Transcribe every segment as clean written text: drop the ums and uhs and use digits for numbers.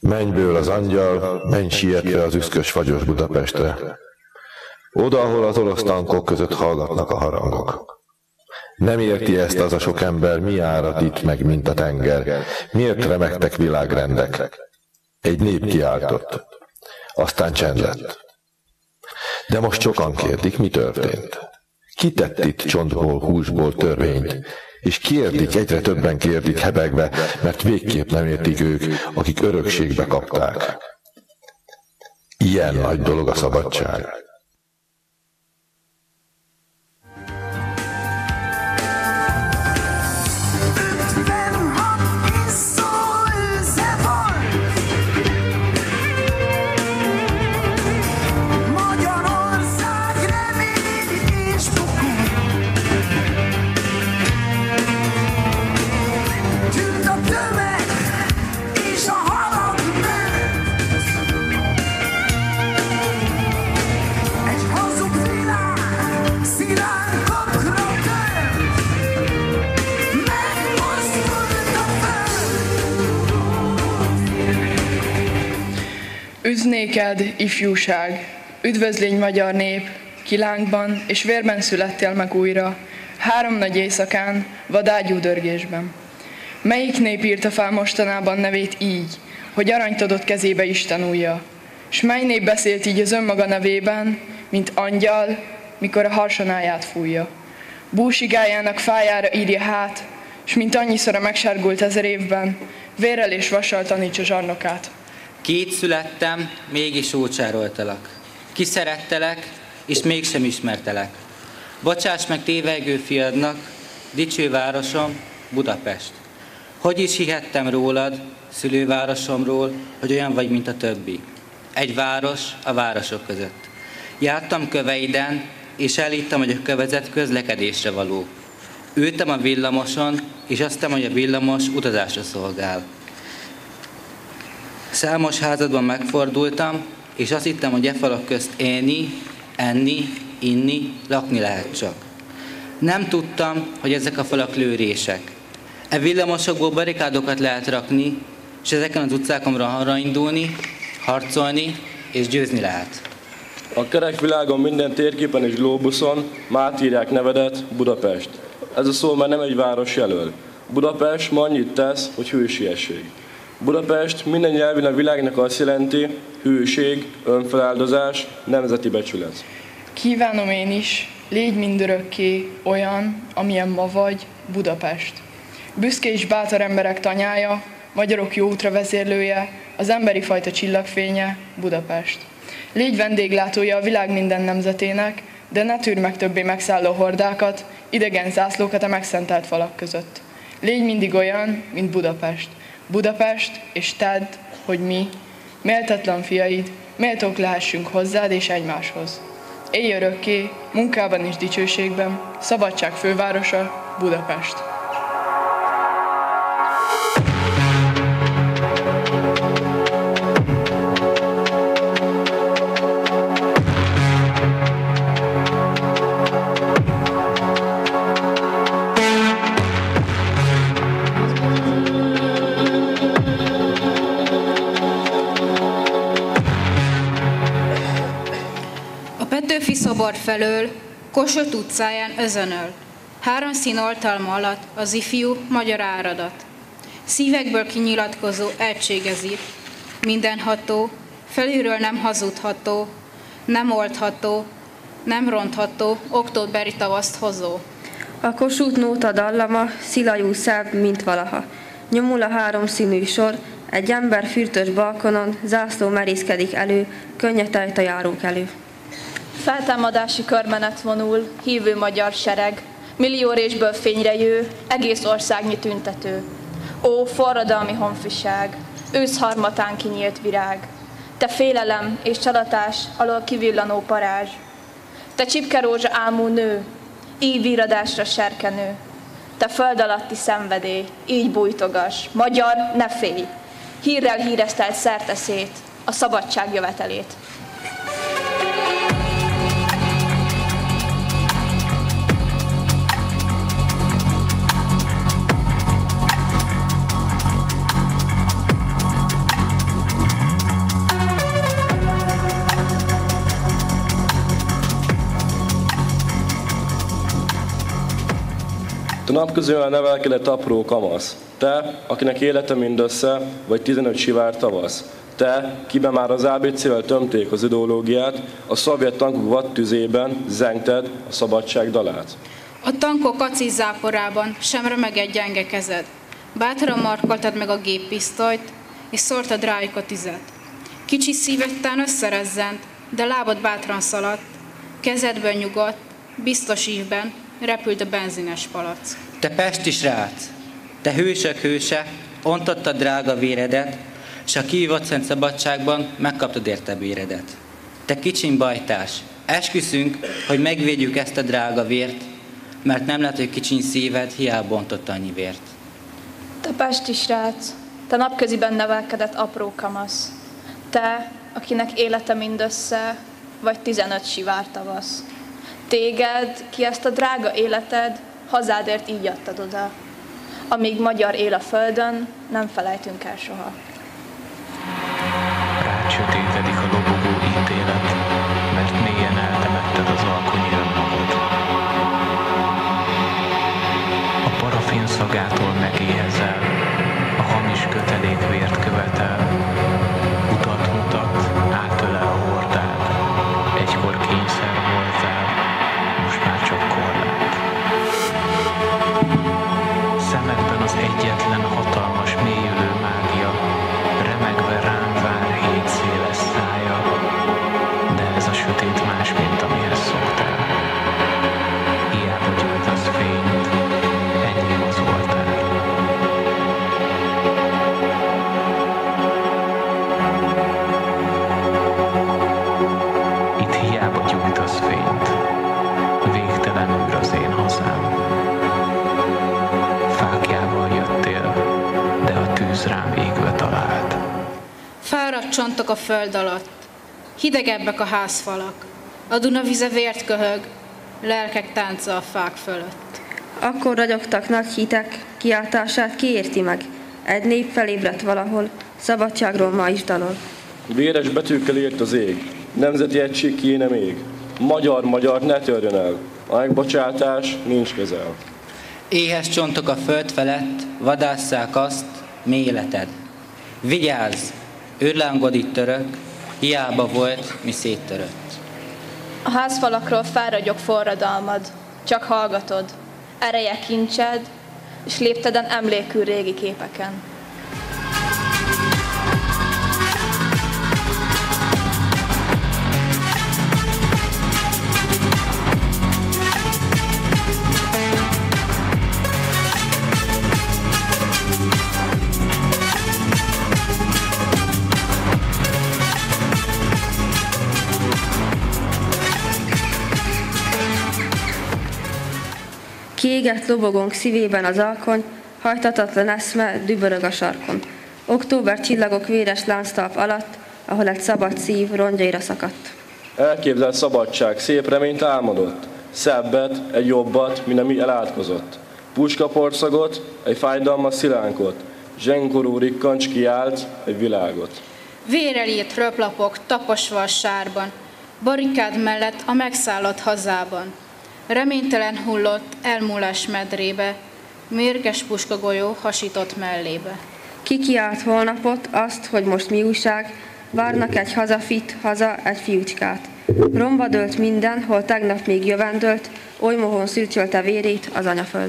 Mennyből az angyal, menj sietve az üszkös fagyos Budapestre. Oda, ahol az orosz tankok között hallgatnak a harangok. Nem érti ezt az a sok ember, mi árad itt meg, mint a tenger. Miért remegtek világrendek? Egy nép kiáltott. Aztán csend lett. De most sokan kérdik, mi történt. Ki tett itt csontból, húsból törvényt? És kérdik, egyre többen kérdik hebegve, mert végképp nem értik ők, akik örökségbe kapták. Ilyen nagy dolog a szabadság. Üdv néked, ifjúság, üdvözlégy magyar nép, kilánkban és vérben születtél meg újra, 3 nagy éjszakán, vadágyú dörgésben. Melyik nép írta fel mostanában nevét így, hogy aranyt adott kezébe Isten ujja? S mely nép beszélt így az önmaga nevében, mint angyal, mikor a harsonáját fújja? Búsigájának fájára írja hát, s mint annyiszor a megsárgult 1000 évben, vérrel és vassal tanítsa zsarnokát. Két születtem, mégis ócsároltalak. Kiszerettelek, és mégsem ismertelek. Bocsáss meg tévegő fiadnak, dicső városom, Budapest. Hogy is hihettem rólad, szülővárosomról, hogy olyan vagy, mint a többi. Egy város a városok között. Jártam köveiden, és elhittem, hogy a kövezet közlekedésre való. Ültem a villamoson, és azt hittem, hogy a villamos utazásra szolgál. Számos házadban megfordultam, és azt hittem, hogy e falak közt élni, enni, inni, lakni lehet csak. Nem tudtam, hogy ezek a falak lőrések. E villamosokból barikádokat lehet rakni, és ezeken az utcákon arra indulni, harcolni és győzni lehet. A kerek világon minden térképen és glóbuszon átírják nevedet, Budapest. Ez a szó már nem egy város jelöl. Budapest ma annyit tesz, hogy hősiesség. Budapest minden nyelvén a világnak azt jelenti, hőség, önfeláldozás, nemzeti becsület. Kívánom én is, légy mindörökké olyan, amilyen ma vagy, Budapest. Büszke és bátor emberek tanyája, magyarok jó útra vezérlője, az emberi fajta csillagfénye, Budapest. Légy vendéglátója a világ minden nemzetének, de ne tűrd meg többé megszálló hordákat, idegen zászlókat a megszentelt falak között. Légy mindig olyan, mint Budapest. Budapest, és tedd, hogy mi, méltatlan fiaid, méltók lehessünk hozzád és egymáshoz. Élj örökké, munkában és dicsőségben, szabadság fővárosa, Budapest. Szobor felől, Kossuth utcáján özönöl. 3 szín oltalma alatt az ifjú magyar áradat. Szívekből kinyilatkozó egységezi, mindenható, felülről nem hazudható, nem oldható, nem rontható, októberi tavaszt hozó. A Kossuth nóta dallama szilajú szebb, mint valaha. Nyomul a 3 színű sor, egy ember fürtös balkonon, zászló merészkedik elő, könnyet ejt a járók elő. Feltámadási körmenet vonul, hívő magyar sereg, millió résből fényre jő, egész országnyi tüntető. Ó, forradalmi honfiság, ősz harmatán kinyílt virág, te félelem és csalatás alól kivillanó parázs. Te csipkerózsa álmú nő, így víradásra serkenő, te föld alatti szenvedély, így bújtogass, magyar, ne félj, hírrel híresztelt szerteszét, a szabadság jövetelét. napközben nevelkedett apró kamasz. Te, akinek élete mindössze, vagy 15 sivár tavasz. Te, kiben már az ABC-vel tömték az ideológiát, a szovjet tankok vadtüzében zengted a szabadság dalát. A tankok acélzáporában sem remegett gyenge kezed. Bátran markoltad meg a géppisztolyt, és szórtad rájuk a tüzet. Kicsi szívedtán összerezzent, de lábad bátran szaladt, kezedből nyugodt, biztos ívben repült a benzines palack. Te pesti srác, te hősök hőse, ontottad drága véredet, s a kívott szent szabadságban megkaptad érte béredet. Te kicsiny bajtás, esküszünk, hogy megvédjük ezt a drága vért, mert nem lehet, hogy kicsiny szíved hiába bontott annyi vért. Te pesti srác, te napköziben nevelkedett apró kamasz. Te, akinek élete mindössze, vagy 15 sivár tavasz. Téged, ki ezt a drága életed, hazádért így adtad oda. Amíg magyar él a földön, nem felejtünk el soha. Rád sötétedik a lobogó ítélet, mert mélyen eltemetted az alkonyi önmagad. A parafin szagától megéhezel, a hamis kötelék vért követel, utat mutat, átölel a hordád, egykor kényszer voltál, most már csak korlát. Szemedben az egyetlen hatalmas mélyülő mágia, remegve rám vár hét széles szája, de ez a sötét más, mint amihez szoktál. Hiába gyújtasz fényt, ennyi az voltál. Itt hiába gyújtasz fényt, végtelen űr az én hazám. Fákjával jöttél, de a tűz rám égve talált. Fáradt csontok a föld alatt, hidegebbek a házfalak, a Duna vize vért köhög, lelkek tánca a fák fölött. Akkor ragyogtak nagy hitek, kiáltását ki érti meg? Egy nép felébredt valahol, szabadságról ma is dalol. Véres betűkkel írt az ég, nemzeti egység kéne még. Magyar, ne törjön el, a megbocsátás nincs közel. Éhes csontok a föld felett, vadásszák azt, mi életed. Vigyázz, őrlángod itt török, hiába volt, mi széttörött. A házfalakról felragyog forradalmad, csak hallgatod, ereje kincsed, és lépteden emlékül régi képeken. Kiégett lobogónk szívében az alkony, hajtatatlan eszme dübörög a sarkon. Október csillagok véres lánctalp alatt, ahol egy szabad szív rongyjaira szakadt. Elképzelt szabadság, szép reményt álmodott, szebbet, egy jobbat, mint ami elátkozott. Puskaporszagot, egy fájdalmas szilánkot, zsenkorú rikkancs kiált egy világot. Vérrel írt röplapok taposva a sárban, barikád mellett a megszállott hazában. Reménytelen hullott elmúlás medrébe, mérges puskagolyó hasított mellébe. Ki kiált holnapot, azt, hogy most mi újság, várnak egy hazafit, haza egy fiúcskát. Romba dőlt minden, hol tegnap még jövendőlt, oly mohon szürcsölte vérét az anyaföld.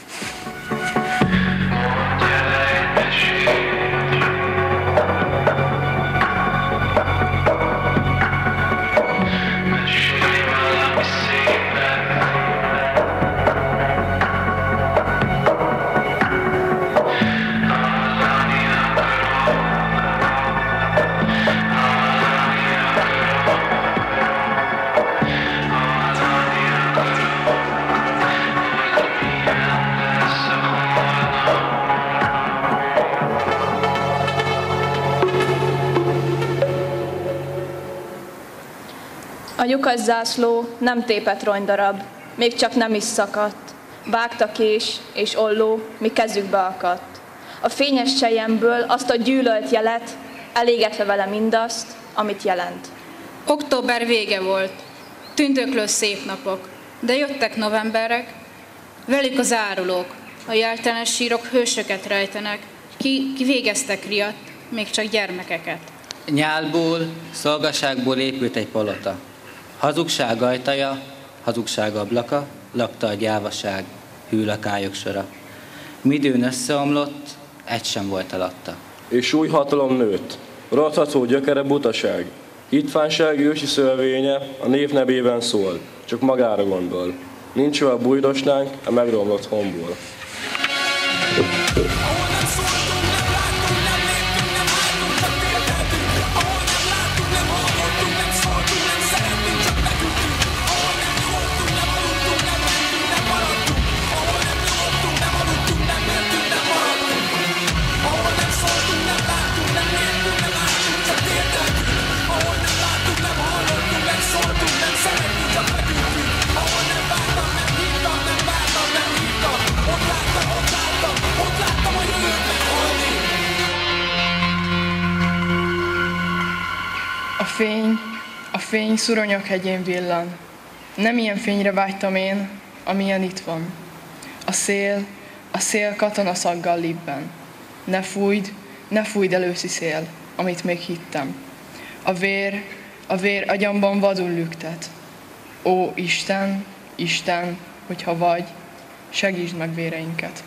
A lyukas zászló nem tépett ronydarab, még csak nem is szakadt. Vágta kés és olló, mi kezükbe akadt. A fényes selyemből azt a gyűlölt jelet, elégetve vele mindazt, amit jelent. Október vége volt, tündöklő szép napok, de jöttek novemberek, velük az árulók, A jeltelen sírok hősöket rejtenek, kivégeztek riadt, még csak gyermekeket. Nyálból, szolgaságból épült egy palota. Hazugság ajtaja, hazugság ablaka, lakta a gyávaság, hűlakályok sora. Midőn összeomlott, egy sem volt alatta. És új hatalom nőtt, rothadó gyökere butaság. Hitvánság ősi szölvénye a név nevében szól, csak magára gondol. Nincs olyan bújdosnánk a megromlott homból. A fény Szuronyok hegyén villan. Nem ilyen fényre vágytam én, amilyen itt van. A szél katonaszaggal libben. Ne fújd el őszi szél, amit még hittem. A vér agyamban vadul lüktet. Ó, Isten, hogyha vagy, segítsd meg véreinket.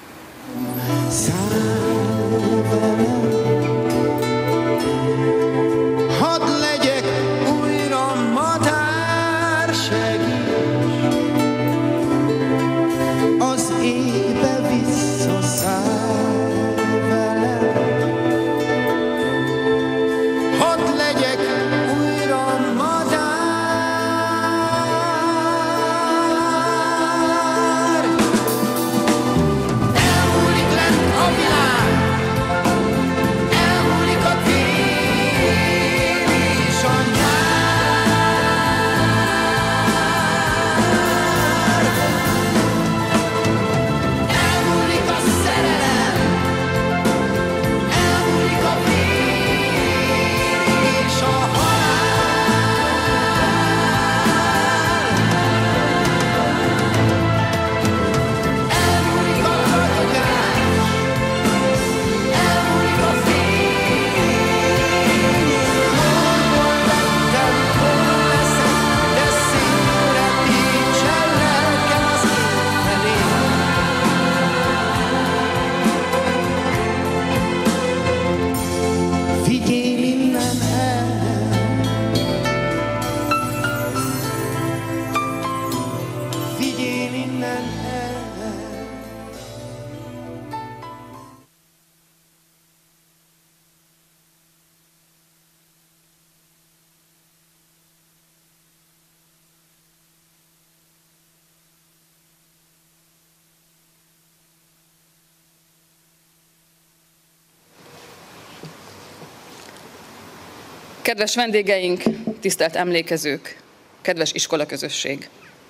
Kedves vendégeink, tisztelt emlékezők, kedves iskolaközösség!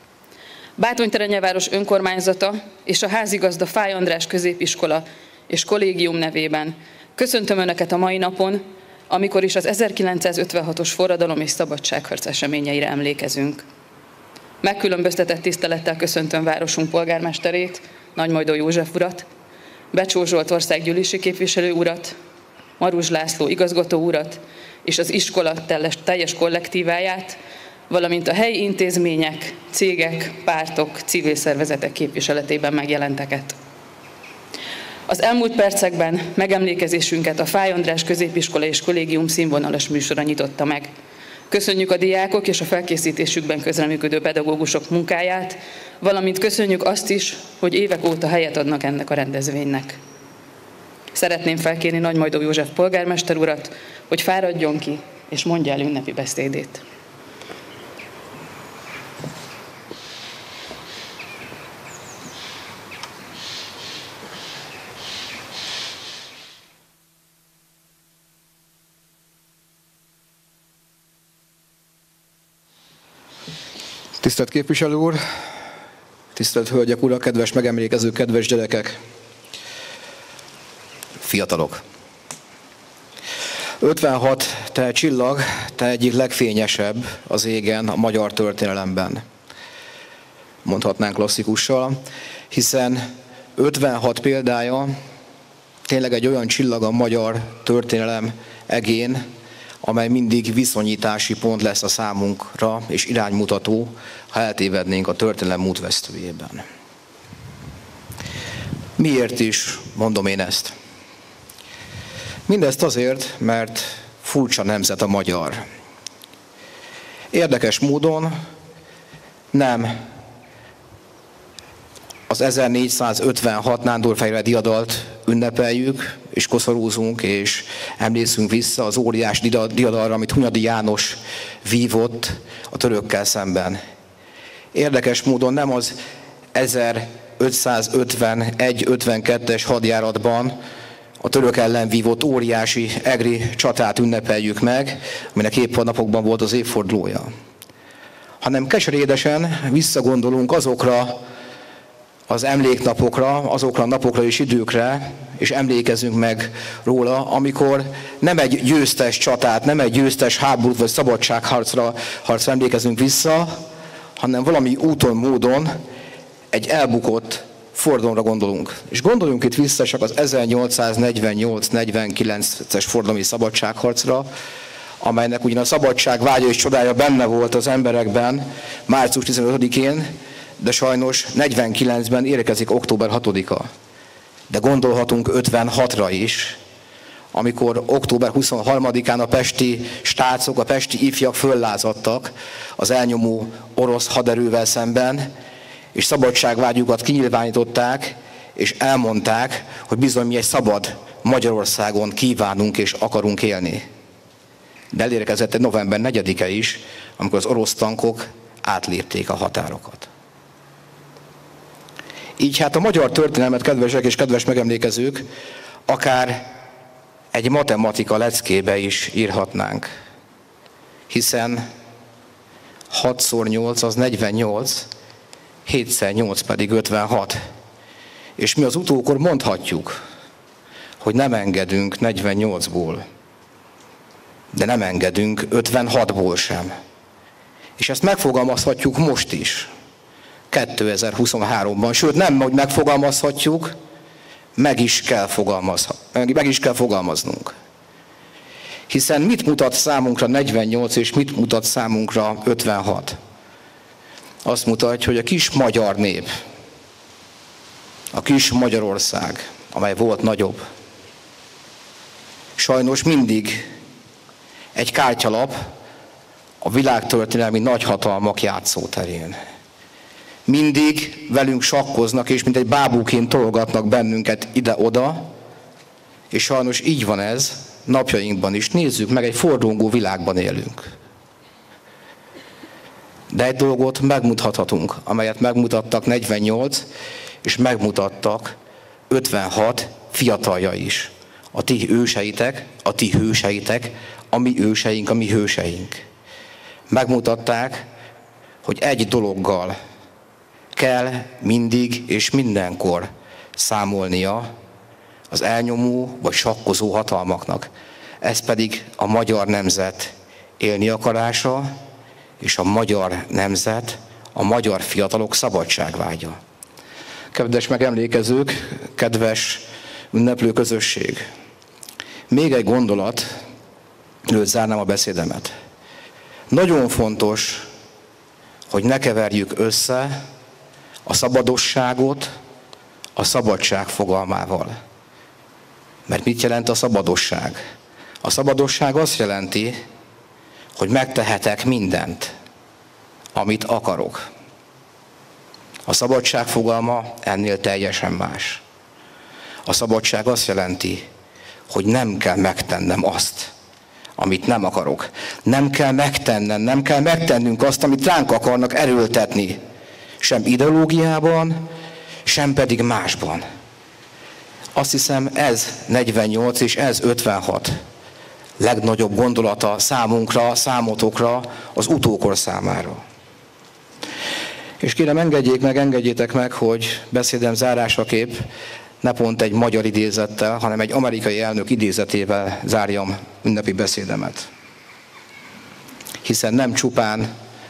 Bátornyterenyeváros önkormányzata és a házigazda Fáy András középiskola és kollégium nevében köszöntöm Önöket a mai napon, amikor is az 1956-os forradalom és szabadságharc eseményeire emlékezünk. Megkülönböztetett tisztelettel köszöntöm városunk polgármesterét, Nagymajdó József urat, Becsó Zsolt országgyűlési képviselő urat, Maruzs László igazgató urat, és az iskola teljes kollektíváját, valamint a helyi intézmények, cégek, pártok, civil szervezetek képviseletében megjelenteket. Az elmúlt percekben megemlékezésünket a Fáy András középiskola és kollégium színvonalas műsora nyitotta meg. Köszönjük a diákok és a felkészítésükben közreműködő pedagógusok munkáját, valamint köszönjük azt is, hogy évek óta helyet adnak ennek a rendezvénynek. Szeretném felkérni Nagymajdó József polgármester urat, hogy fáradjon ki és mondja el ünnepi beszédét. Tisztelt képviselő úr, tisztelt hölgyek, urak, kedves megemlékezők, kedves gyerekek, fiatalok! 56, te csillag, te egyik legfényesebb az égen a magyar történelemben, mondhatnánk klasszikussal, hiszen 56 példája tényleg egy olyan csillag a magyar történelem egén, amely mindig viszonyítási pont lesz a számunkra, és iránymutató, ha eltévednénk a történelem útvesztőjében. Miért is mondom én ezt? Mindezt azért, mert furcsa nemzet a magyar. Érdekes módon nem az 1456 Nándorfehér diadalt ünnepeljük, és koszorúzunk, és emlékszünk vissza az óriás diadalra, amit Hunyadi János vívott a törökkel szemben. Érdekes módon nem az 1551-52-es hadjáratban a török ellen vívott óriási egri csatát ünnepeljük meg, aminek épp a napokban volt az évfordulója, hanem keserédesen visszagondolunk azokra az emléknapokra, azokra a napokra és időkre, és emlékezünk meg róla, amikor nem egy győztes csatát, nem egy győztes háborút vagy szabadságharcra emlékezünk vissza, hanem valami úton, módon egy elbukott fordalomra gondolunk. És gondoljunk itt vissza csak az 1848-49-es fordalmi szabadságharcra, amelynek ugyan a szabadság vágya és csodája benne volt az emberekben március 15-én, de sajnos 49-ben érkezik október 6-a. De gondolhatunk 56-ra is, amikor október 23-án a pesti stácok, a pesti ifjak föllázadtak az elnyomó orosz haderővel szemben, és szabadságvágyukat kinyilvánították, és elmondták, hogy bizony mi egy szabad Magyarországon kívánunk és akarunk élni. De elérkezett egy november 4-e is, amikor az orosz tankok átlépték a határokat. Így hát a magyar történelmet, kedvesek és kedves megemlékezők, akár egy matematika leckébe is írhatnánk. Hiszen 6x8 az 48, 7x8 pedig 56. És mi az utókor mondhatjuk, hogy nem engedünk 48-ból, de nem engedünk 56-ból sem. És ezt megfogalmazhatjuk most is, 2023-ban. Sőt, nem, hogy megfogalmazhatjuk, meg is kell fogalmaznunk. Hiszen mit mutat számunkra 48 és mit mutat számunkra 56? Azt mutatja, hogy a kis magyar nép, a kis Magyarország, amely volt nagyobb, sajnos mindig egy kártyalap a világtörténelmi nagyhatalmak játszóterén. Mindig velünk sakkoznak, és mint egy bábúként tologatnak bennünket ide-oda, és sajnos így van ez napjainkban is. Nézzük meg, egy forduló világban élünk. De egy dolgot megmutathatunk, amelyet megmutattak 48, és megmutattak 56 fiatalja is. A ti őseitek, a ti hőseitek, a mi őseink, a mi hőseink. Megmutatták, hogy egy dologgal kell mindig és mindenkor számolnia az elnyomó vagy sakkozó hatalmaknak. Ez pedig a magyar nemzet élni akarása, és a magyar nemzet, a magyar fiatalok szabadságvágya. Kedves megemlékezők, kedves ünneplő közösség! Még egy gondolat, előtt zárnám a beszédemet. Nagyon fontos, hogy ne keverjük össze a szabadosságot a szabadság fogalmával. Mert mit jelent a szabadosság? A szabadosság azt jelenti, hogy megtehetek mindent, amit akarok. A szabadság fogalma ennél teljesen más. A szabadság azt jelenti, hogy nem kell megtennem azt, amit nem akarok. Nem kell megtennem, nem kell megtennünk azt, amit ránk akarnak erőltetni. Sem ideológiában, sem pedig másban. Azt hiszem, ez 48 és ez 56 legnagyobb gondolata számunkra, számotokra, az utókor számára. És kérem, engedjétek meg, hogy beszédem zárásaképp ne pont egy magyar idézettel, hanem egy amerikai elnök idézetével zárjam ünnepi beszédemet. Hiszen nem csupán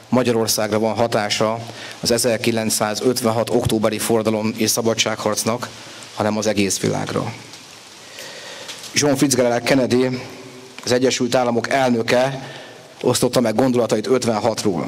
Magyarországra van hatása az 1956. októberi forradalom és szabadságharcnak, hanem az egész világra. John Fitzgerald Kennedy, az Egyesült Államok elnöke osztotta meg gondolatait 56-ról.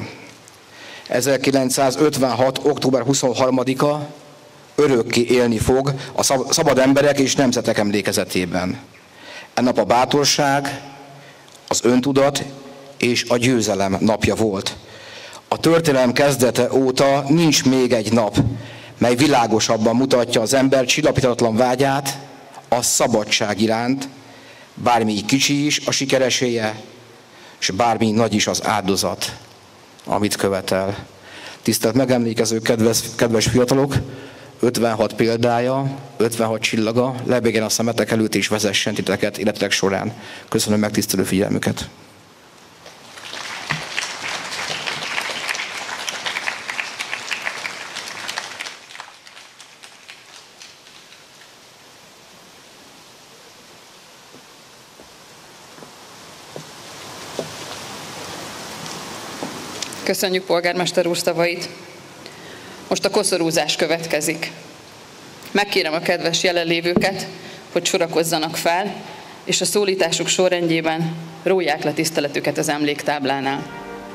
1956. október 23-a örökké élni fog a szabad emberek és nemzetek emlékezetében. Ennap a bátorság, az öntudat és a győzelem napja volt. A történelem kezdete óta nincs még egy nap, mely világosabban mutatja az ember csillapíthatatlan vágyát a szabadság iránt, bármi kicsi is a sikereséje, és bármi nagy is az áldozat, amit követel. Tisztelt megemlékezők, kedves fiatalok, 56 példája, 56 csillaga lebegjen a szemetek előtt és vezessen titeket életek során. Köszönöm megtisztelő figyelmüket. Köszönjük polgármester úr szavait. Most a koszorúzás következik. Megkérem a kedves jelenlévőket, hogy sorakozzanak fel, és a szólításuk sorrendjében róják le tiszteletüket az emléktáblánál.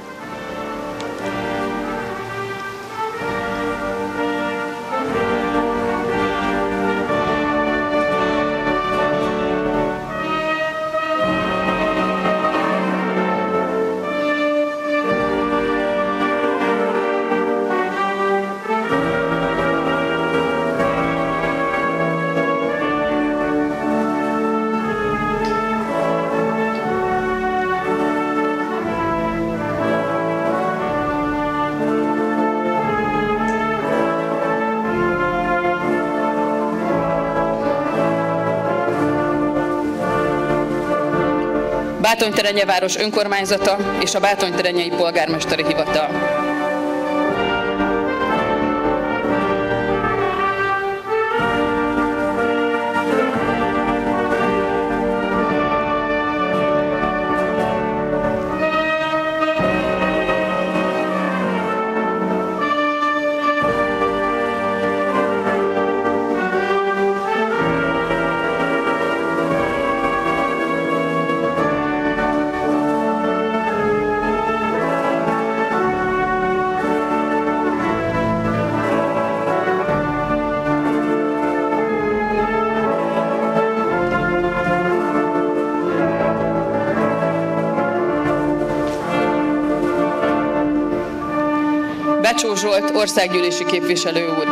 Báthony-Terenye város önkormányzata és a Báthony-Terenyei polgármesteri hivatal. Becsó Zsolt országgyűlési képviselő úr.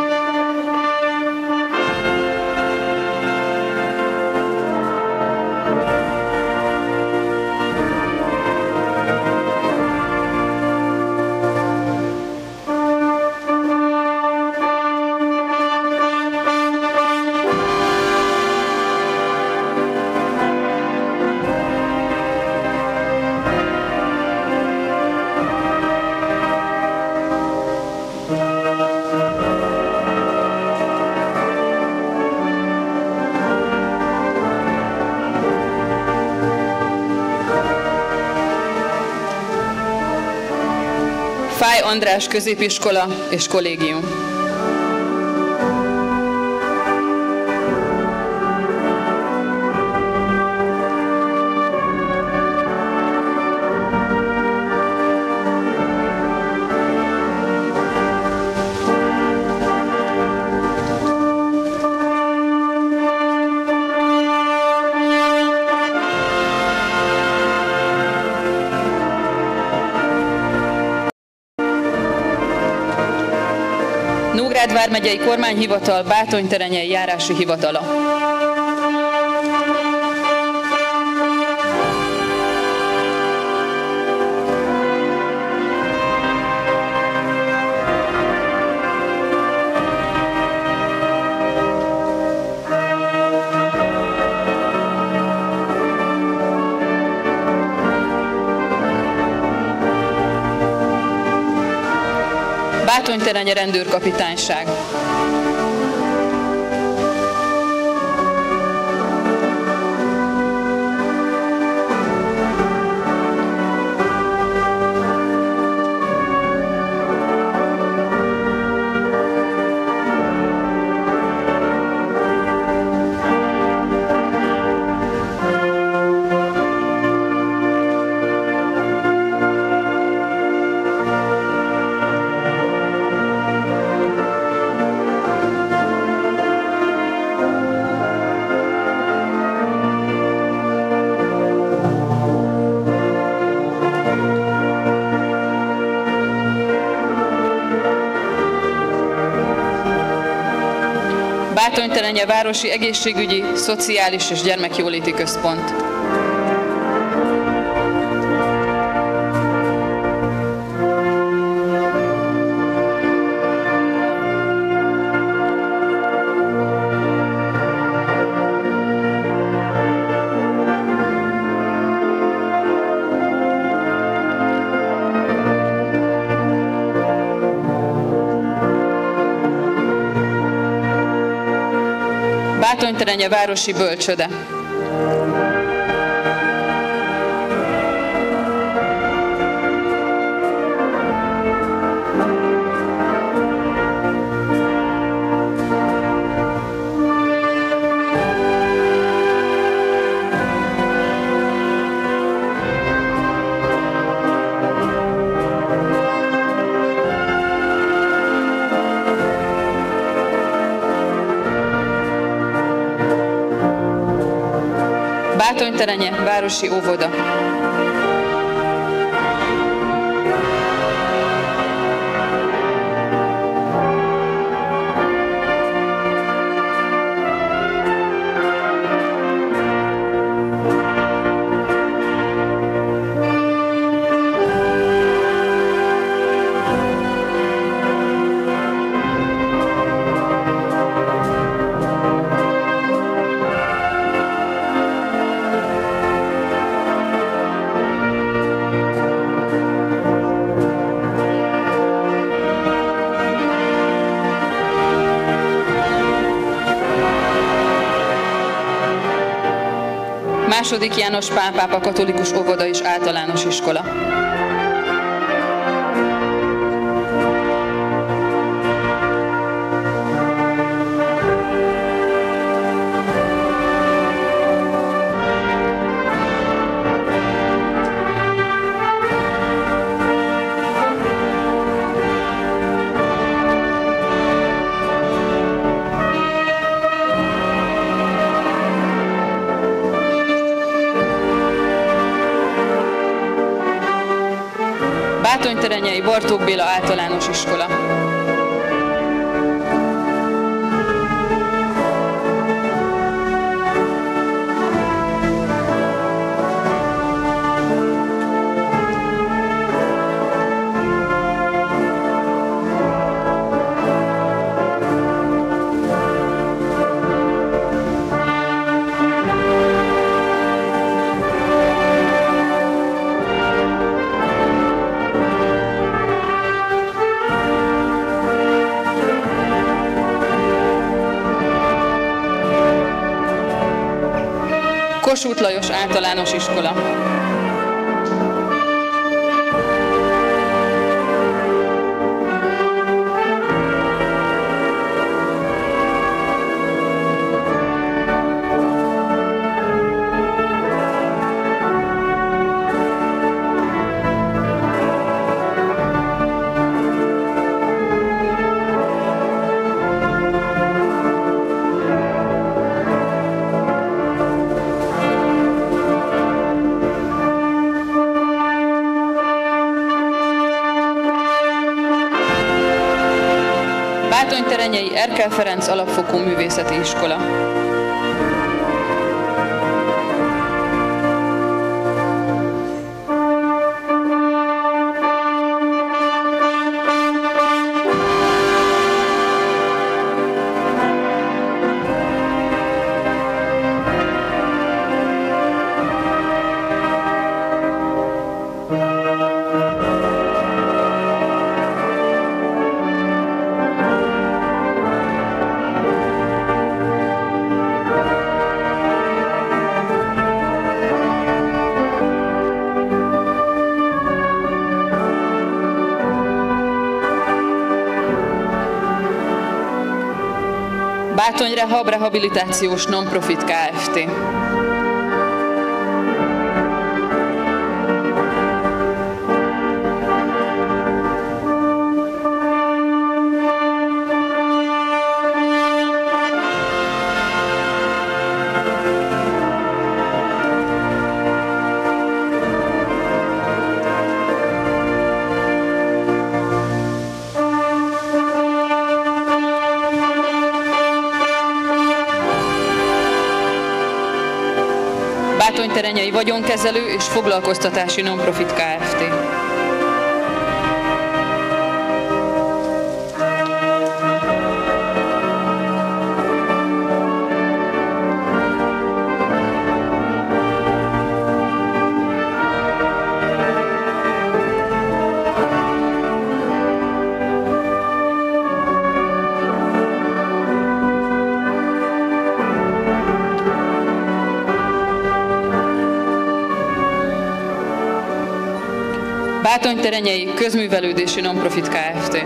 Fáj András középiskola és kollégium. Nógrád vármegyei kormányhivatal Báthony-Terenyei járási hivatala. Báthony-Terenye rendőrkapitányság. Bátonytelenye Városi Egészségügyi, Szociális és Gyermekjóléti Központ. Bátonytelenye Városi Bölcsöde. Bátonytelenye Városi Óvoda. II. János Pál pápa katolikus óvoda és általános iskola. Bátonyterenyei Bartók Béla általános iskola. Kossuth Lajos általános iskola. Bátonyterenyei Erkel Ferenc alapfokú művészeti iskola. Bátony Rehab Rehabilitációs Nonprofit Kft. Bátonyterenyei Vagyonkezelő és Foglalkoztatási Nonprofit Kft. Bátonyterenyei Közművelődési Nonprofit Kft.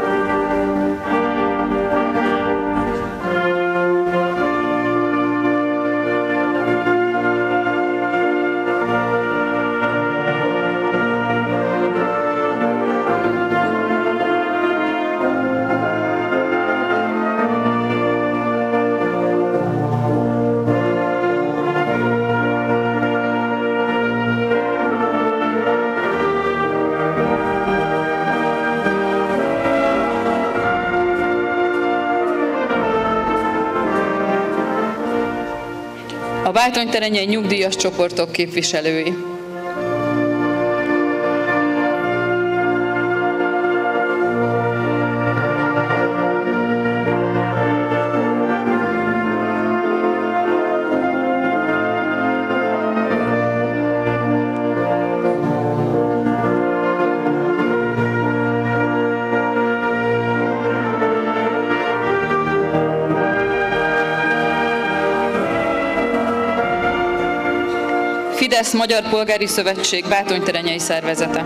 A bátonyterenyei nyugdíjas csoportok képviselői. Fidesz Magyar Polgári Szövetség Bátonyterenyei szervezete.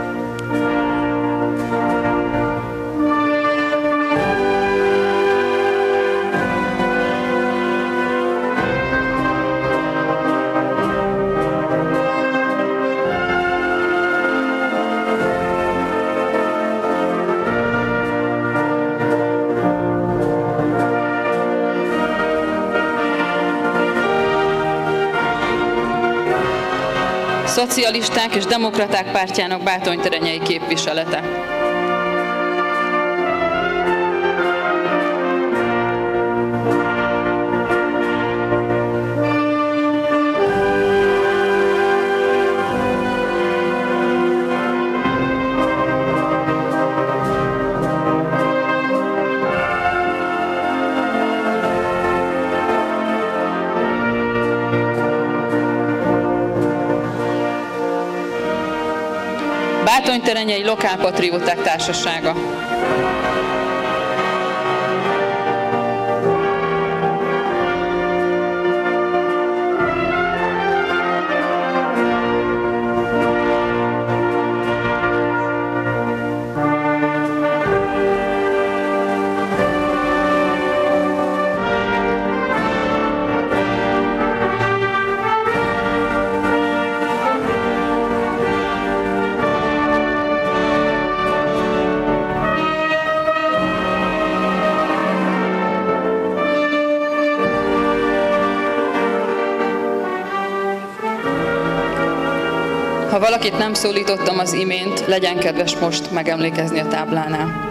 Szocialisták és Demokraták Pártjának bátonyterenyei képviselete. Bátonyterenyei Lokálpatrióták Társasága. Ha valakit nem szólítottam az imént, legyen kedves most megemlékezni a táblánál.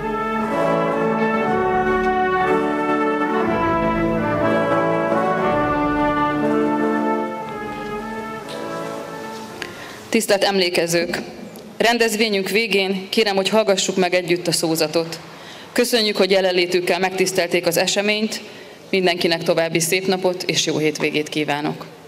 Tisztelt emlékezők! Rendezvényünk végén kérem, hogy hallgassuk meg együtt a szózatot. Köszönjük, hogy jelenlétükkel megtisztelték az eseményt, mindenkinek további szép napot és jó hétvégét kívánok!